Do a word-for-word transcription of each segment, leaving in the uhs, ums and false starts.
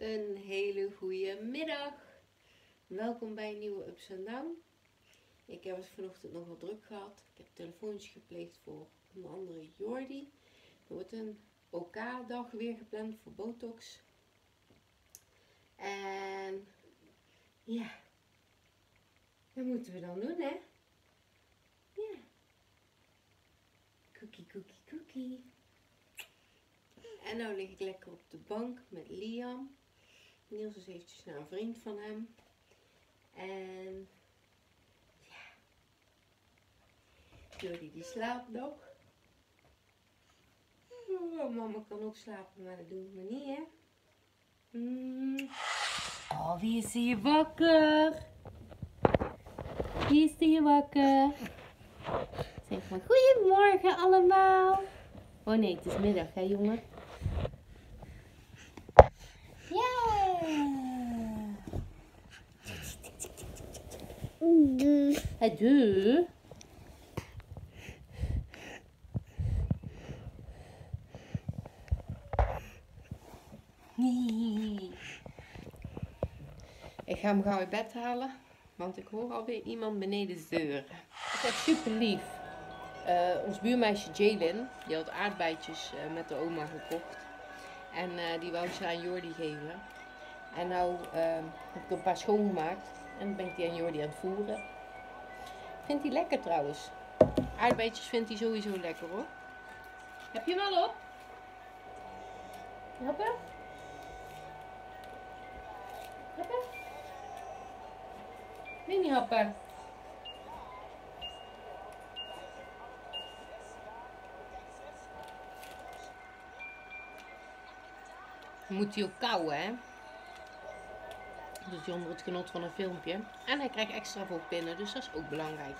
Een hele goede middag. Welkom bij een nieuwe Ups and Down. Ik heb het vanochtend nogal druk gehad. Ik heb telefoontjes gepleegd voor onder andere Jordi. Er wordt een OK-dag weer gepland voor Botox. En ja, dat moeten we dan doen, hè? Ja. Cookie, cookie, cookie. En nou lig ik lekker op de bank met Liam. Niels is eventjes naar een vriend van hem. En ja, Jordi die slaapt nog. Oh, mama kan ook slapen, maar dat doen we niet, hè. Mm. Oh, wie is hier wakker? Wie is hier wakker? Zeg maar goedemorgen allemaal. Oh nee, het is middag, hè jongen. Adieu. Ik ga hem gauw uit bed halen, want ik hoor alweer iemand beneden zeuren. Dat is echt super lief. Uh, ons buurmeisje Jalen, die had aardbeidjes uh, met de oma gekocht. En uh, die wou ze aan Jordi geven. En nou uh, heb ik een paar schoongemaakt. En dan ben ik die aan Jordi aan het voeren. Vindt hij lekker trouwens. Aardbeidjes vindt hij sowieso lekker hoor. Heb je hem al op? Happen? Happen? Nee, niet happen. Moet hij ook kauwen, hè? Dus hij onder het genot van een filmpje. En hij krijgt extra veel pinnen, dus dat is ook belangrijk.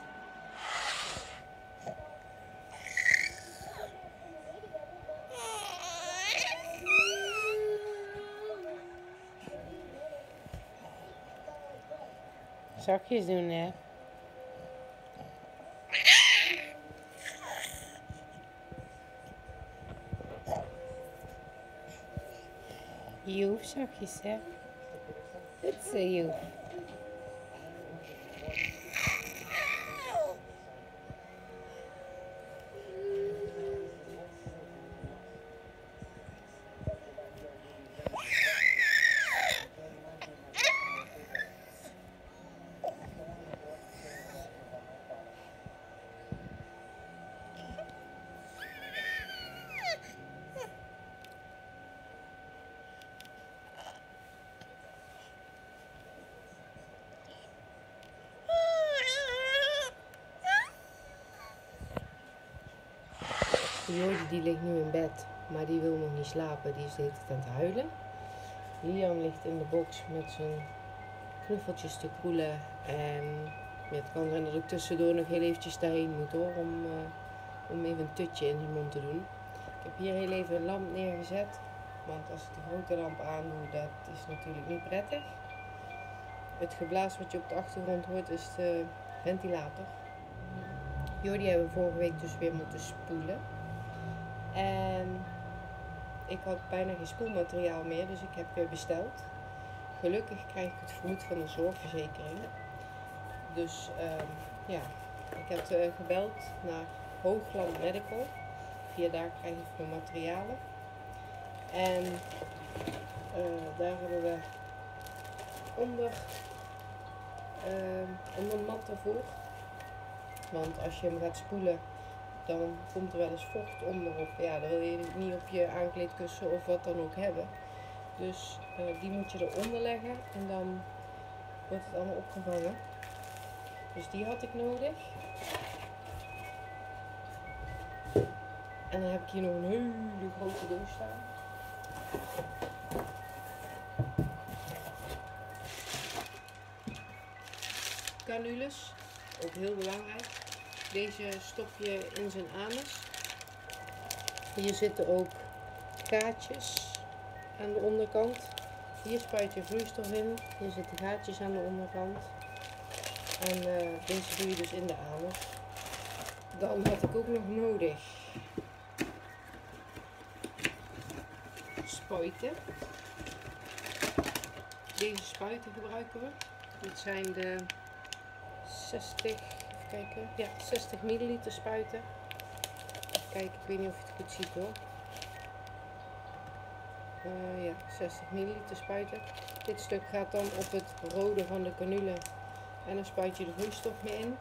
Zakjes doen, hè? Joef, zakjes, hè? Goed zo, Joef. Jordi die ligt nu in bed, maar die wil nog niet slapen. Die is de hele tijd aan het huilen. Liam ligt in de box met zijn knuffeltjes te kroelen. En ja, het kan zijn dat ik tussendoor nog heel eventjes daarheen moet hoor, om, uh, om even een tutje in zijn mond te doen. Ik heb hier heel even een lamp neergezet, want als ik de grote lamp aandoe, dat is natuurlijk niet prettig. Het geblaas wat je op de achtergrond hoort is de ventilator. Jordi hebben we vorige week dus weer moeten spoelen. En ik had bijna geen spoelmateriaal meer, dus ik heb weer besteld. Gelukkig krijg ik het vergoed van de zorgverzekering. Dus uh, ja, ik heb uh, gebeld naar Hoogland Medical. Via daar krijg ik mijn materialen. En uh, daar hebben we onder, uh, onder matten voor. Want als je hem gaat spoelen, dan komt er wel eens vocht onderop. Ja, dan wil je niet op je aankleedkussen of wat dan ook hebben. Dus uh, die moet je eronder leggen en dan wordt het allemaal opgevangen. Dus die had ik nodig. En dan heb ik hier nog een hele grote doos staan. Canules, ook heel belangrijk. Deze stop je in zijn anus. Hier zitten ook gaatjes aan de onderkant. Hier spuit je vloeistof in. Hier zitten gaatjes aan de onderkant. En uh, deze doe je dus in de anus. Dan had ik ook nog nodig spuiten. deze spuiten gebruiken we. Dit zijn de zestig, even kijken, ja, zestig milliliter spuiten. Even kijken, ik weet niet of je het goed ziet hoor. Uh, ja, zestig milliliter spuiten. Dit stuk gaat dan op het rode van de canule en dan spuit je de vloeistof mee in.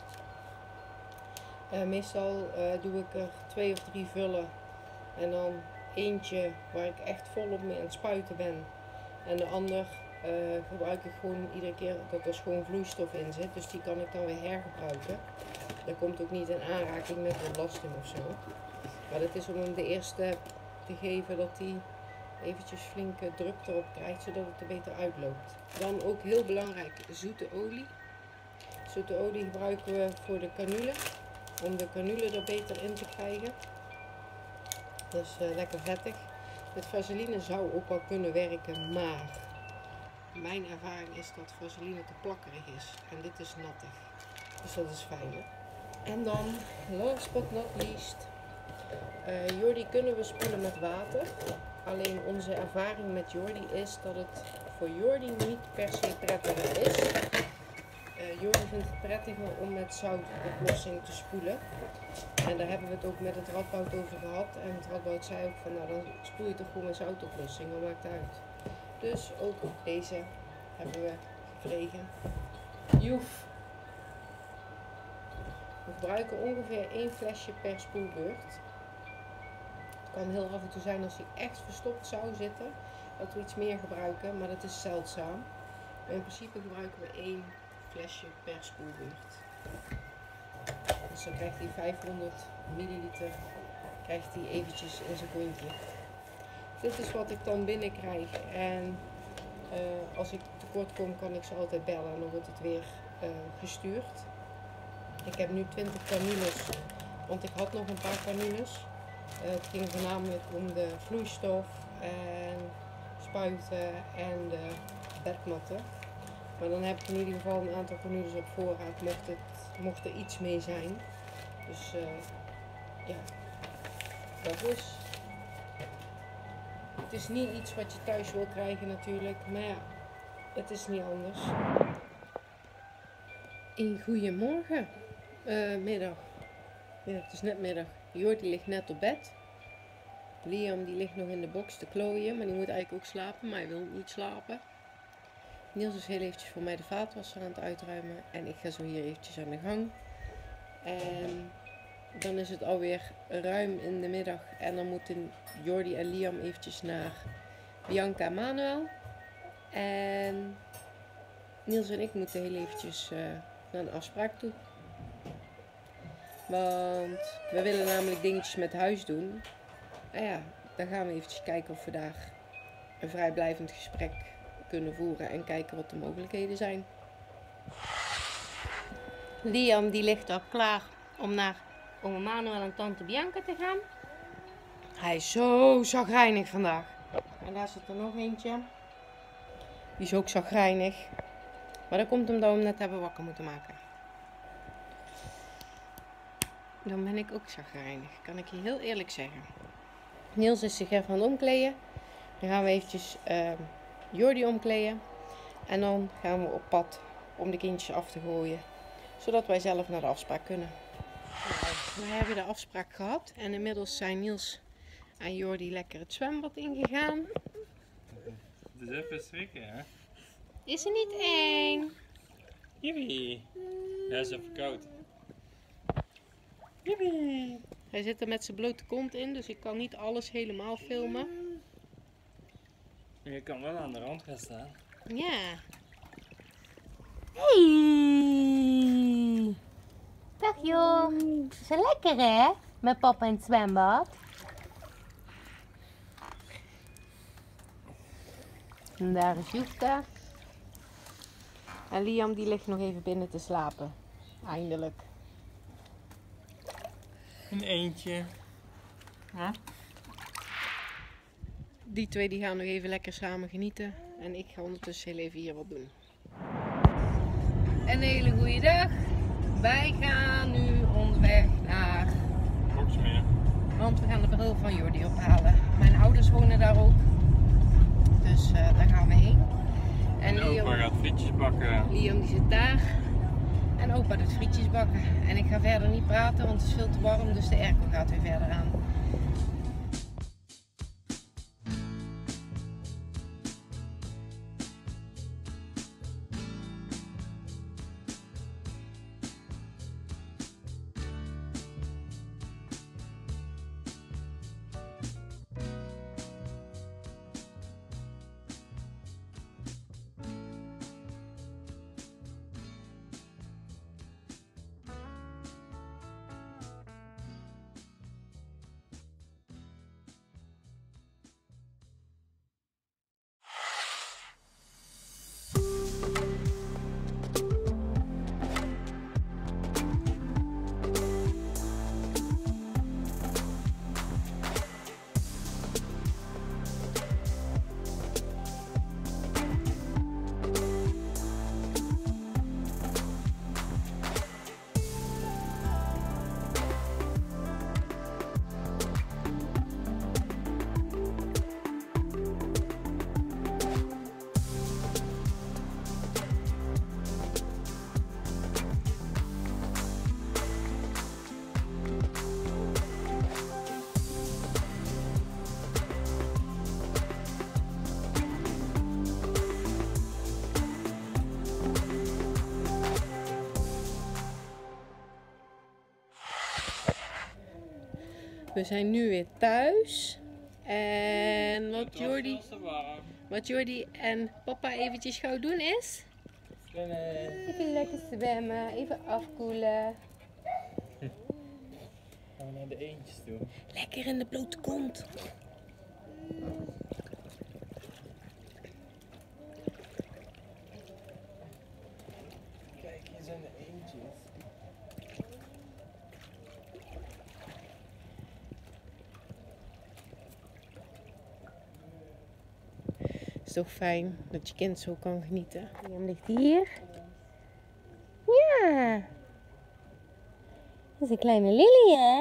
Uh, meestal uh, doe ik er twee of drie vullen en dan eentje waar ik echt volop mee aan het spuiten ben en de ander uh, gebruik ik gewoon iedere keer dat er gewoon vloeistof in zit, dus die kan ik dan weer hergebruiken. Dat komt ook niet in aanraking met belasting of zo, maar dat is om hem de eerste te geven dat hij eventjes flinke druk erop krijgt, zodat het er beter uitloopt. Dan ook heel belangrijk, zoete olie. Zoete olie gebruiken we voor de canule, om de canule er beter in te krijgen. Dus uh, lekker vettig. Met vaseline zou ook wel kunnen werken, maar mijn ervaring is dat vaseline te plakkerig is. En dit is nattig. Dus dat is fijn. Hè? En dan, last but not least, uh, Jordi kunnen we spoelen met water. Alleen onze ervaring met Jordi is dat het voor Jordi niet per se prettiger is. Uh, Jordi vindt het prettiger om met zoutoplossing te spoelen. En daar hebben we het ook met het Radboud over gehad. En het Radboud zei ook van, nou dan spoel je toch gewoon met zoutoplossing, wat maakt het uit. Dus ook deze hebben we gekregen. Joef. We gebruiken ongeveer één flesje per spoelbeurt. Het kan heel af en toe zijn als hij echt verstopt zou zitten, dat we iets meer gebruiken, maar dat is zeldzaam. Maar in principe gebruiken we één flesje per spoelbeurt. Dus dan krijgt hij vijfhonderd milliliter, krijgt hij eventjes in zijn kontje. Dit is wat ik dan binnenkrijg en uh, als ik tekort kom kan ik ze altijd bellen en dan wordt het weer uh, gestuurd. Ik heb nu twintig canules, want ik had nog een paar canules. Uh, het ging voornamelijk om de vloeistof en spuiten en de bedmatten. Maar dan heb ik in ieder geval een aantal canules op voorraad, mocht, het, mocht er iets mee zijn. Dus uh, ja, dat is. Het is niet iets wat je thuis wil krijgen natuurlijk, maar ja, het is niet anders. Een goeiemorgen, uh, middag. Ja, het is net middag. Jordi ligt net op bed. Liam die ligt nog in de box te klooien, maar die moet eigenlijk ook slapen, maar hij wil niet slapen. Niels is heel eventjes voor mij de vaatwasser aan het uitruimen en ik ga zo hier eventjes aan de gang. En dan is het alweer ruim in de middag en dan moeten Jordi en Liam eventjes naar Bianca en Manuel. En Niels en ik moeten heel eventjes uh, naar een afspraak toe. Want we willen namelijk dingetjes met huis doen. Nou ja, dan gaan we eventjes kijken of we daar een vrijblijvend gesprek kunnen voeren en kijken wat de mogelijkheden zijn. Liam die ligt al klaar om naar oma Manuel en tante Bianca te gaan. Hij is zo chagrijnig vandaag. En daar zit er nog eentje. Die is ook chagrijnig. Maar dat komt omdat we hem net hebben wakker moeten maken. Dan ben ik ook chagrijnig, kan ik je heel eerlijk zeggen. Niels is zich even aan het omkleden. Dan gaan we eventjes uh, Jordi omkleden. En dan gaan we op pad om de kindjes af te gooien. Zodat wij zelf naar de afspraak kunnen. Nou, we hebben de afspraak gehad. En inmiddels zijn Niels en Jordi lekker het zwembad ingegaan. Het is even schrikken, hè? Is er niet één? Jippie! Ja, is even koud. Jippie! Hij zit er met zijn blote kont in, dus ik kan niet alles helemaal filmen. Je kan wel aan de rand gaan staan. Ja. Hey! Dag joh. Is het lekker hè? Met papa in het zwembad. En daar is Joefka. En Liam die ligt nog even binnen te slapen. Eindelijk. Een eentje. Huh? Die twee die gaan nog even lekker samen genieten. En ik ga ondertussen heel even hier wat doen. Een hele goede dag. Wij gaan nu onderweg naar Boksmeer. Want we gaan de bril van Jordi ophalen. Mijn ouders wonen daar ook. Dus uh, daar gaan we heen. En opa gaat frietjes bakken. Liam die zit daar. En opa doet frietjes bakken. En ik ga verder niet praten, want het is veel te warm, dus de airco gaat weer verder aan. We zijn nu weer thuis. En wat Jordi, wat Jordi en papa eventjes gauw doen is... Even lekker zwemmen, even afkoelen. Gaan we naar de eendjes toe. Lekker in de blote kont. Kijk, hier zijn de eendjes. Het is toch fijn dat je kind zo kan genieten. Liam ligt hier. Ja. Dat is een kleine Lily, hè?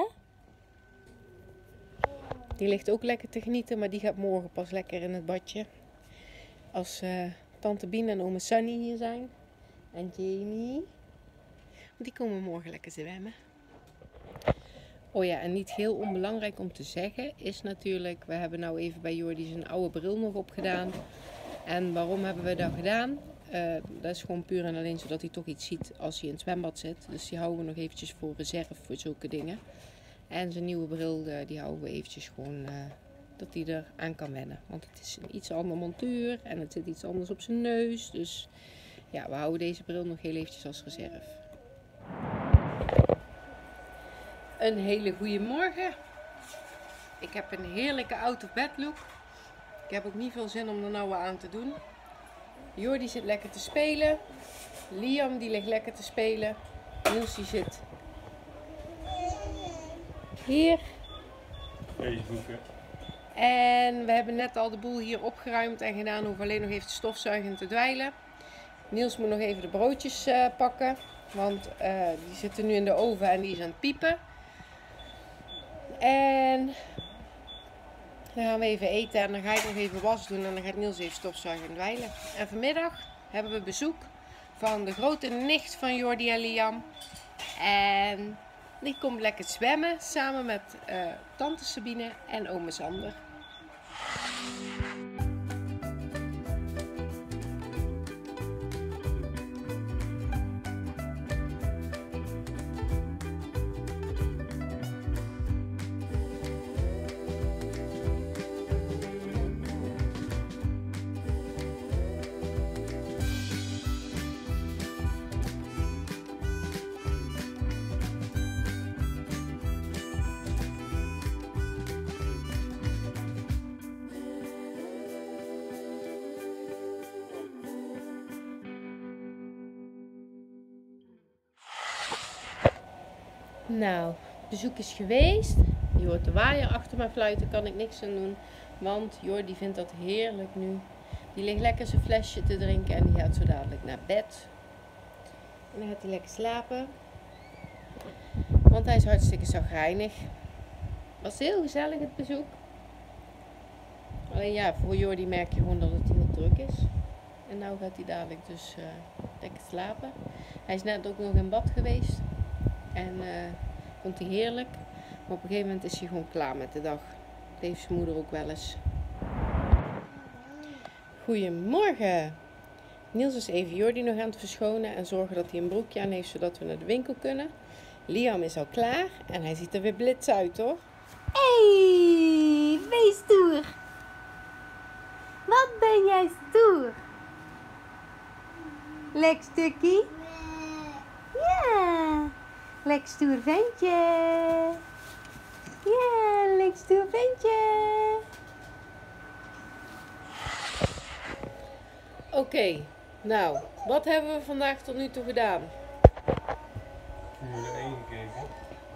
Die ligt ook lekker te genieten, maar die gaat morgen pas lekker in het badje. Als uh, tante Bien en ome Sunny hier zijn. En Jamie. Die komen morgen lekker zwemmen. Oh ja, en niet heel onbelangrijk om te zeggen is natuurlijk, we hebben nou even bij Jordi zijn oude bril nog opgedaan. En waarom hebben we dat gedaan? Uh, dat is gewoon puur en alleen zodat hij toch iets ziet als hij in het zwembad zit. Dus die houden we nog eventjes voor reserve voor zulke dingen. En zijn nieuwe bril, uh, die houden we eventjes gewoon, uh, dat hij er aan kan wennen. Want het is een iets andere montuur en het zit iets anders op zijn neus. Dus ja, we houden deze bril nog heel eventjes als reserve. Een hele goede morgen. Ik heb een heerlijke out-of-bed look. Ik heb ook niet veel zin om er nou wat aan te doen. Jordi zit lekker te spelen. Liam die ligt lekker te spelen. Niels die zit hier. Facebooken. En we hebben net al de boel hier opgeruimd en gedaan. Hoeven alleen nog even te stofzuigen en te dweilen. Niels moet nog even de broodjes uh, pakken. Want uh, die zitten nu in de oven en die is aan het piepen. En dan gaan we even eten en dan ga ik nog even was doen en dan gaat Niels even stofzuigen en dweilen. En vanmiddag hebben we bezoek van de grote nicht van Jordi en Liam. En die komt lekker zwemmen samen met uh, tante Sabine en ome Sander. Nou, het bezoek is geweest. Je hoort de waaier achter me fluiten, kan ik niks aan doen. Want Jordi vindt dat heerlijk nu. Die ligt lekker zijn flesje te drinken en die gaat zo dadelijk naar bed. En dan gaat hij lekker slapen. Want hij is hartstikke chagrijnig. Het was heel gezellig het bezoek. Alleen ja, voor Jordi merk je gewoon dat het heel druk is. En nou gaat hij dadelijk dus uh, lekker slapen. Hij is net ook nog in bad geweest. En uh, vond hij heerlijk. Maar op een gegeven moment is hij gewoon klaar met de dag. Dat heeft zijn moeder ook wel eens. Goedemorgen. Niels is even Jordi nog aan het verschonen en zorgen dat hij een broekje aan heeft zodat we naar de winkel kunnen. Liam is al klaar en hij ziet er weer blits uit hoor. Hey, wees stoer. Wat ben jij stoer. Lek stukkie? Ja, lek stoer ventje. Ja, lek stoer ventje. Oké, okay, nou, wat hebben we vandaag tot nu toe gedaan? Formule één gekeken.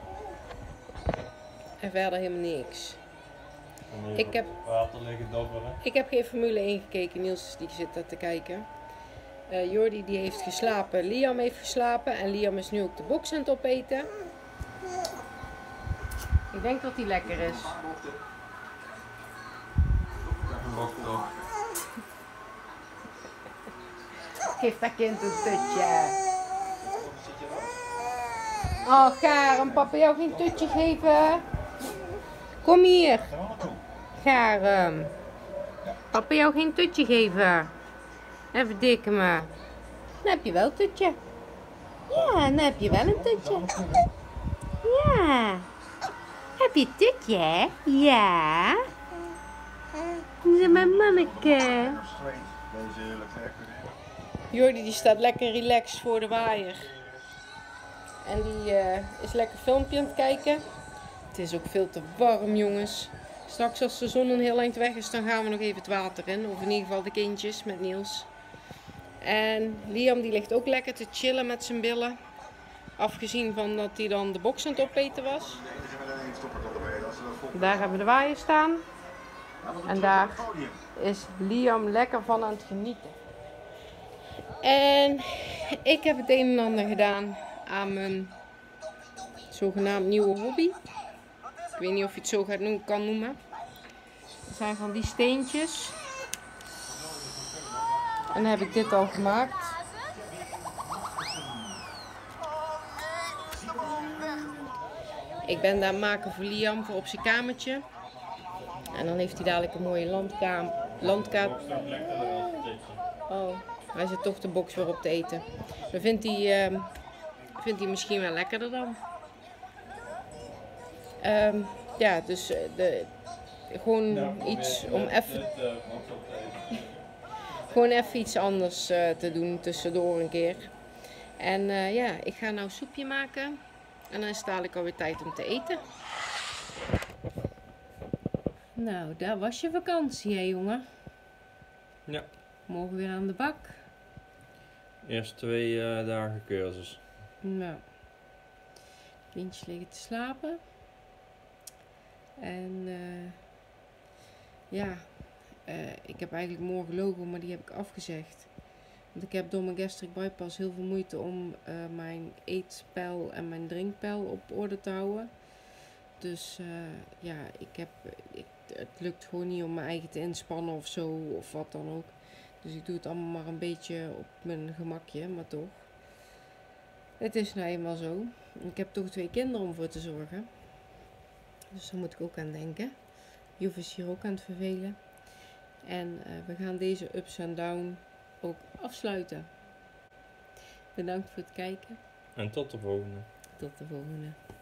En verder helemaal niks. Ik heb, water liggen dobberen. ik heb geen Formule één gekeken, Niels die zit daar te kijken. Uh, Jordi die heeft geslapen, Liam heeft geslapen en Liam is nu ook de box aan het opeten. Ik denk dat hij lekker is. Geef dat kind een tutje. Oh, Garen, papa jou geen tutje geven? Kom hier. Garen. Papa jou geen tutje geven? Even dikken me. Dan heb je wel een tutje. Ja, dan heb je wel een tutje. Ja. Heb je een tutje, hè? Ja. Dat is mijn manneke. Jordi die staat lekker relaxed voor de waaier. En die uh, is lekker filmpje aan het kijken. Het is ook veel te warm jongens. Straks als de zon een heel eind weg is, dan gaan we nog even het water in. Of in ieder geval de kindjes met Niels. En Liam die ligt ook lekker te chillen met zijn billen. Afgezien van dat hij dan de box aan het opeten was. Daar hebben we de waaier staan. En daar is Liam lekker van aan het genieten. En ik heb het een en ander gedaan aan mijn zogenaamd nieuwe hobby. Ik weet niet of je het zo gaat noemen, kan noemen. Het zijn van die steentjes. En dan heb ik dit al gemaakt. Ik ben daar aan het maken voor Liam, voor op zijn kamertje. En dan heeft hij dadelijk een mooie landkaart. Landkaart. Oh, hij zit toch de box weer op te eten. Dan vindt hij, uh, vindt hij misschien wel lekkerder dan. Um, ja, dus de, gewoon nou, iets om even... Gewoon even iets anders uh, te doen tussendoor een keer. En uh, ja, ik ga nou soepje maken. En dan is het dadelijk alweer tijd om te eten. Nou, daar was je vakantie, hè jongen? Ja. Morgen weer aan de bak. Eerst twee uh, dagen cursus. Nou. Kindjes liggen te slapen. En uh, ja, uh, ik heb eigenlijk morgen logo, maar die heb ik afgezegd. Want ik heb door mijn gastric bypass heel veel moeite om uh, mijn eetspel en mijn drinkpeil op orde te houden. Dus uh, ja, ik heb, ik, het lukt gewoon niet om mijn eigen te inspannen of zo, of wat dan ook. Dus ik doe het allemaal maar een beetje op mijn gemakje, maar toch. Het is nou eenmaal zo. Ik heb toch twee kinderen om voor te zorgen. Dus daar moet ik ook aan denken. Joef is hier ook aan het vervelen. En uh, we gaan deze ups en down ook afsluiten. Bedankt voor het kijken. En tot de volgende. Tot de volgende.